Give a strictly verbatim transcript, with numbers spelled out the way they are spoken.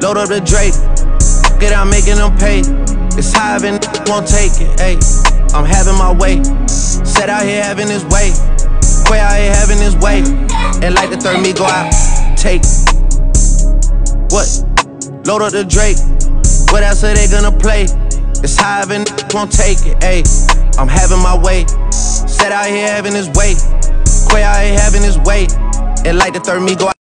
Load up the Drake, get out making them pay. It's high and won't take it, ayy. I'm having my way. Set out here having his way. Quay out here having his way. And like the third me go out, take it. What? Load up the Drake. What else are they gonna play? It's high and won't take it, ayy. I'm having my way. Set out here having his way. Quay out here having his way. And like the third me go out.